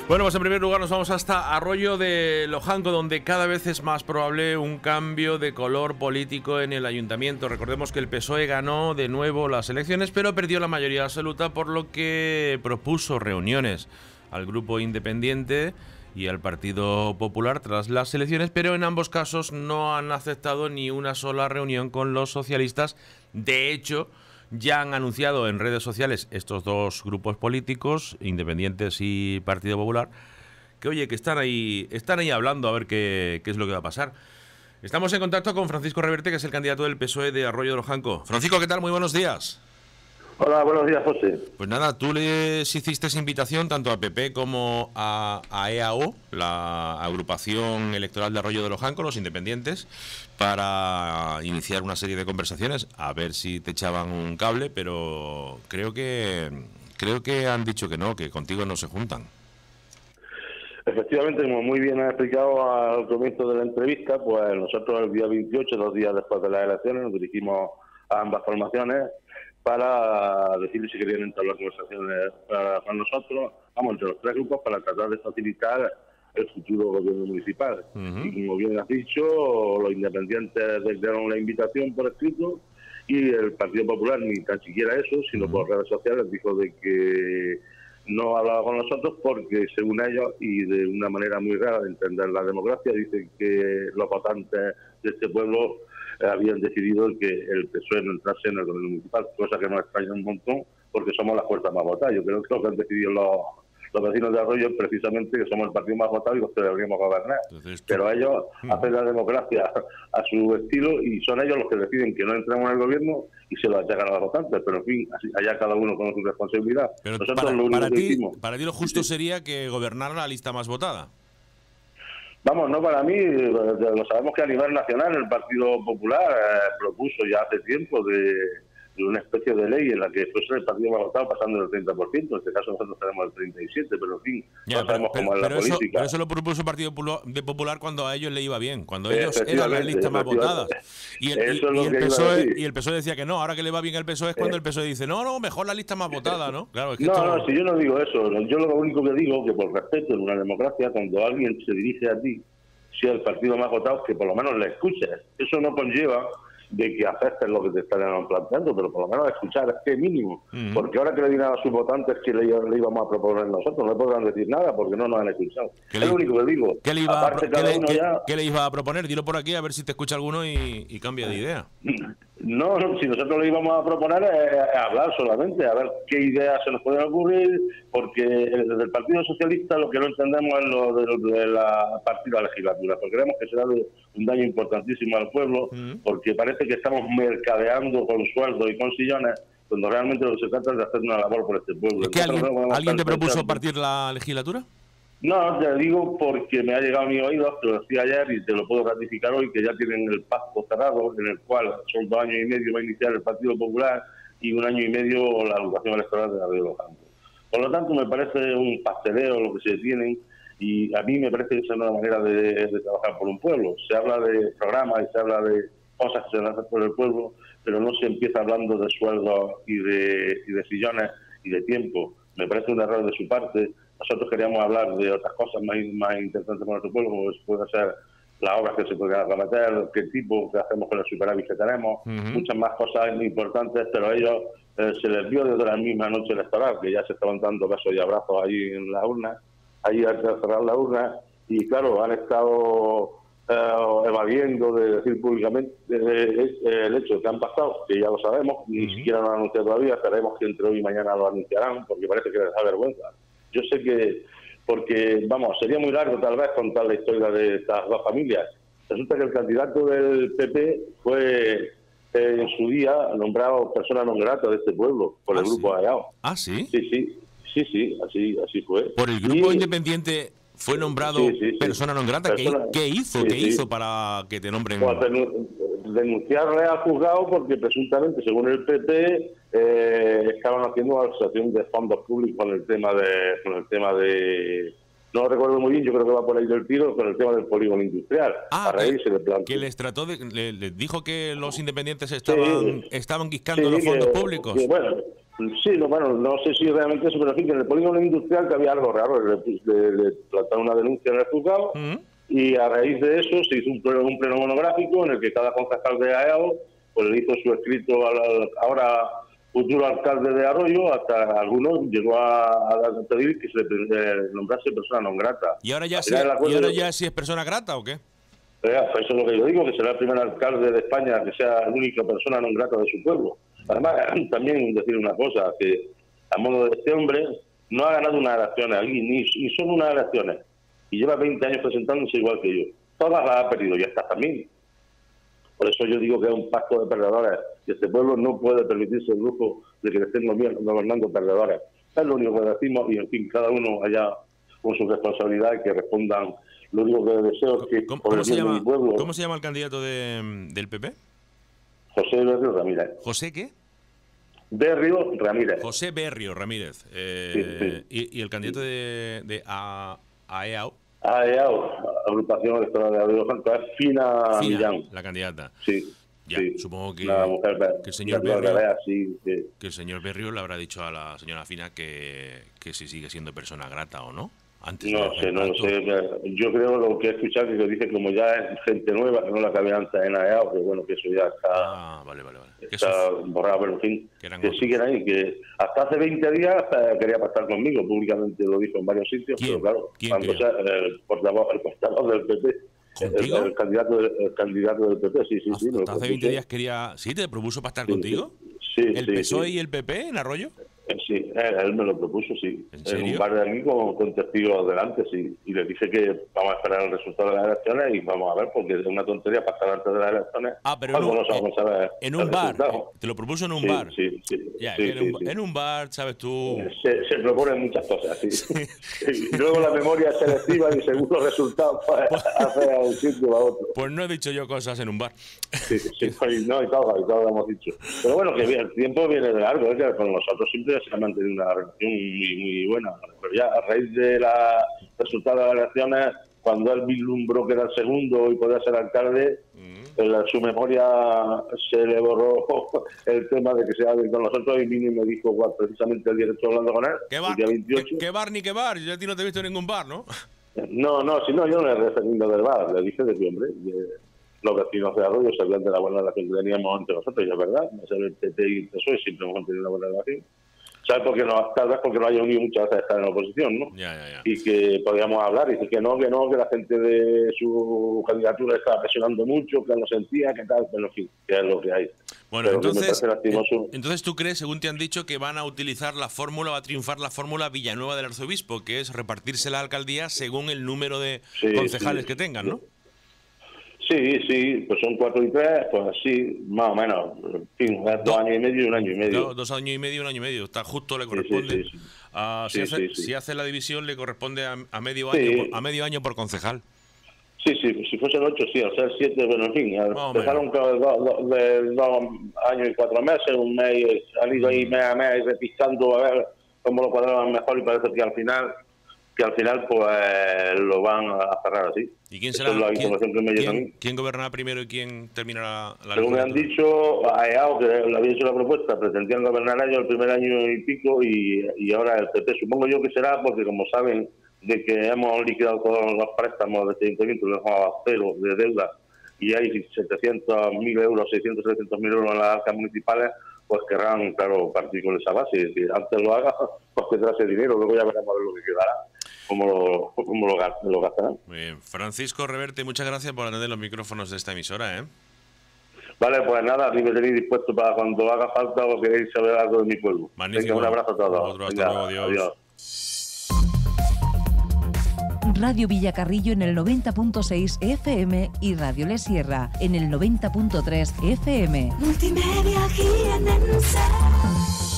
Bueno, pues en primer lugar nos vamos hasta Arroyo de Lojanco, donde cada vez es más probable un cambio de color político en el ayuntamiento. Recordemos que el PSOE ganó de nuevo las elecciones, pero perdió la mayoría absoluta, por lo que propuso reuniones al grupo independiente y al Partido Popular tras las elecciones, pero en ambos casos no han aceptado ni una sola reunión con los socialistas. De hecho, ya han anunciado en redes sociales estos dos grupos políticos, Independientes y Partido Popular, que oye, que están ahí hablando a ver qué es lo que va a pasar. Estamos en contacto con Francisco Reverte, que es el candidato del PSOE de Arroyo de Lojanco. Francisco, ¿qué tal? Muy buenos días. Hola, buenos días, José. Pues nada, tú les hiciste invitación tanto a PP como a EAO, la agrupación electoral de Arroyo de Lojanco, los independientes, para iniciar una serie de conversaciones, a ver si te echaban un cable, pero creo que han dicho que no, que contigo no se juntan. Efectivamente, como muy bien has explicado al comienzo de la entrevista, pues nosotros el día 28, 2 días después de las elecciones, nos dirigimos a ambas formaciones para decirles si querían entrar en las conversaciones con nosotros, entre los tres grupos, para tratar de facilitar el futuro gobierno municipal. Y como bien has dicho, los independientes dieron la invitación por escrito y el Partido Popular ni tan siquiera eso, sino por redes sociales, dijo de que no hablaba con nosotros porque, según ellos, y de una manera muy rara de entender la democracia, dicen que los votantes de este pueblo habían decidido que el PSOE no entrase en el gobierno municipal, cosa que nos extraña un montón porque somos la fuerza más votada. Yo creo que lo que han decidido los vecinos de Arroyo es precisamente que somos el partido más votado y los que deberíamos gobernar. Pero ellos hacen la democracia a su estilo y son ellos los que deciden que no entremos en el gobierno y se lo achacan a los votantes. Pero en fin, allá cada uno con su responsabilidad. Pero para ti lo justo sería que gobernara la lista más votada. Vamos, no para mí, lo sabemos que a nivel nacional el Partido Popular propuso ya hace tiempo de una especie de ley en la que fuese el partido más votado pasando del 30%, en este caso nosotros tenemos el 37%, pero en fin, no sabemos cómo es la política. Pero eso lo propuso el Partido Popular cuando a ellos le iba bien, cuando ellos eran las listas más votadas. Y el PSOE decía que no, ahora que le va bien al PSOE es cuando el PSOE dice, no, mejor la lista más votada, ¿no? Claro, es que no, si yo no digo eso, yo lo único que digo que por respeto en una democracia, cuando alguien se dirige a ti, sea el partido más votado, que por lo menos le escuches. Eso no conlleva de que acepten lo que te están planteando, pero por lo menos escuchar, es que mínimo. Porque ahora que le dirán a sus votantes que le íbamos a proponer nosotros, no podrán decir nada porque no nos han escuchado. Es lo único que digo. ¿Qué le iba a proponer? Dilo por aquí a ver si te escucha alguno y cambia de idea. No, si nosotros le íbamos a proponer es hablar solamente, a ver qué ideas se nos pueden ocurrir, porque desde el Partido Socialista lo que no entendemos es lo de la partida legislatura, porque creemos que será de un daño importantísimo al pueblo, porque parece que estamos mercadeando con sueldos y con sillones, cuando realmente lo que se trata es de hacer una labor por este pueblo. ¿Es que alguien te propuso partir la legislatura? No, te digo porque me ha llegado a mi oído, te lo decía ayer y te lo puedo ratificar hoy, que ya tienen el pacto cerrado, en el cual son 2 años y medio va a iniciar el Partido Popular y 1 año y medio la agrupación electoral de Arroyo de Lojanco. Por lo tanto, me parece un pasteleo lo que se tienen y a mí me parece que es una manera de trabajar por un pueblo. Se habla de programas y se habla de cosas que se hacen por el pueblo, pero no se empieza hablando de sueldos y de sillones y de tiempo. Me parece un error de su parte. Nosotros queríamos hablar de otras cosas más interesantes para nuestro pueblo, como puede ser las obras que se pueden acometer, qué tipo que hacemos con el superávit que tenemos, muchas más cosas importantes, pero a ellos se les vio desde la misma noche electoral, que ya se estaban dando besos y abrazos ahí en la urna, ahí al cerrar la urna, y claro, han estado evadiendo de decir públicamente el hecho que han pasado, que ya lo sabemos, ni siquiera lo han anunciado todavía, esperemos que entre hoy y mañana lo anunciarán, porque parece que les da vergüenza. Yo sé que, porque, vamos, sería muy largo tal vez contar la historia de estas dos familias. Resulta que el candidato del PP fue en su día nombrado persona non grata de este pueblo por el grupo AEAO. ¿Ah, sí? Sí, así fue. ¿Por el grupo independiente fue nombrado persona non grata? ¿Qué hizo para que te nombren? Pues denunciarle al juzgado porque presuntamente, según el PP, estaban haciendo una asociación de fondos públicos con el tema de no recuerdo muy bien, yo creo que va por ahí del tiro, con el tema del polígono industrial. Que les trató les dijo que los independientes estaban guiscando los fondos públicos. Sí, bueno, no sé si realmente eso, pero en fin, que en el polígono industrial que había algo raro, le plantaron una denuncia en el juzgado y a raíz de eso se hizo un pleno monográfico en el que cada concejal de AEAO pues le hizo su escrito al ahora futuro alcalde de Arroyo, hasta algunos llegó a pedir que se le nombrase persona non grata. ¿Y ahora ya, sí es persona grata o qué? Pues eso es lo que yo digo, que será el primer alcalde de España que sea la única persona non grata de su pueblo. Además, también decir una cosa, que a modo de este hombre no ha ganado unas elecciones aquí, ni son unas elecciones, y lleva 20 años presentándose igual que yo. Todas las ha perdido, y hasta también. Por eso yo digo que es un pacto de perdedores, y este pueblo no puede permitirse el lujo de que le estén gobernando perdedores. Es lo único que decimos, y en fin, cada uno allá con su responsabilidad y que respondan. Lo único que deseo es que por el bien de mi pueblo... ¿Cómo se llama el candidato del PP? José Berrio Ramírez. ¿José qué? Berrio Ramírez. José Berrio Ramírez. Sí. Y el candidato de AEAO. AEAO, Agrupación Electoral de Arroyo Santo, es Fina Millán. La candidata. Sí. Ya, sí. Supongo que, mujer, que el señor Berrio, sí. Que el señor Berrio le habrá dicho a la señora Fina que si sigue siendo persona grata o no. No sé. Yo creo lo que he escuchado que dice como ya es gente nueva, que no la que había antes en AEAO, que bueno, que eso ya está, vale. Está borrado, pero en fin, que siguen ahí, que hasta hace 20 días quería pactar conmigo, públicamente lo dijo en varios sitios, pero claro, cuando sea el portavoz del PP, el candidato del PP, sí. Hasta hace 20 días quería... ¿Sí? ¿Te propuso pactar contigo? Sí. ¿El PSOE y el PP en Arroyo? Sí, él me lo propuso, sí. ¿En un bar de aquí con testigos delante, sí. Y le dije que vamos a esperar el resultado de las elecciones y vamos a ver, porque es una tontería pasar antes de las elecciones. Pero en un bar. Te lo propuso en un bar. Sí. En un bar, ¿sabes tú? Se proponen muchas cosas, sí. Y luego la memoria es selectiva y según los resultados pues, hace a un sitio o a otro. Pues no he dicho yo cosas en un bar. Sí, y todo lo hemos dicho. Pero bueno, que el tiempo viene de largo, es que con nosotros siempre se ha mantenido una relación muy buena. Pero ya a raíz de los resultados de las elecciones, cuando él vislumbró que era el segundo y podía ser alcalde, en su memoria se le borró el tema de que se hable con nosotros y vino y me dijo precisamente el día que estoy hablando con él, el día 28. ¿Qué bar ni qué bar? Yo a ti no te he visto en ningún bar, ¿no? No, yo no le he referido del bar, le dije de que, hombre, los vecinos de Arroyo sabían de la buena relación que teníamos entre nosotros, y es verdad, el PP y el PSOE siempre hemos tenido una buena relación. ¿Sabes? Tal vez porque no haya unido muchas veces estar en la oposición, ¿no? Ya. Y que podíamos hablar y decir que no, que la gente de su candidatura estaba presionando mucho, que no sentía, que tal, pero en fin, que es lo que hay. Bueno, entonces tú crees, según te han dicho, que van a utilizar va a triunfar la fórmula Villanueva del Arzobispo, que es repartirse la alcaldía según el número de concejales que tengan, ¿no? Sí, pues son 4 y 3, pues así, más o menos. En fin, 2 años y medio y 1 año y medio. 2 años y medio y 1 año y medio. Está justo, le corresponde. Sí. Si hace la división, le corresponde a medio año por concejal. Sí, si fuesen 8, sí, al ser 7, pero en fin, empezaron de 2 años y 4 meses, un mes, han ido ahí mes a mes repistando a ver cómo lo cuadraban mejor y parece que al final pues lo van a cerrar así. ¿Y quién será? ¿Quién gobernará primero y quién terminará la Según me han dicho, AEAO, que le había hecho la propuesta, pretendían gobernar ellos el primer año y pico y ahora el PP. Supongo yo que será porque, como saben, de que hemos liquidado todos los préstamos de este ayuntamiento, lo hemos a cero de deuda y hay 700.000 euros, 700.000 euros en las arcas municipales, pues querrán, claro, partir con esa base. Si antes lo haga, pues tendrá ese dinero, luego ya veremos lo que quedará. ¿Cómo lo gastarán? Muy bien. Francisco Reverte, muchas gracias por atender los micrófonos de esta emisora, ¿eh? Vale, pues nada, a mí me tenéis dispuesto para cuando haga falta o queréis saber algo de mi pueblo. Magnífico. Venga, un abrazo a todos. Hasta luego, adiós. Radio Villacarrillo en el 90.6 FM y Radio Le Sierra en el 90.3 FM. Multimedia GNN.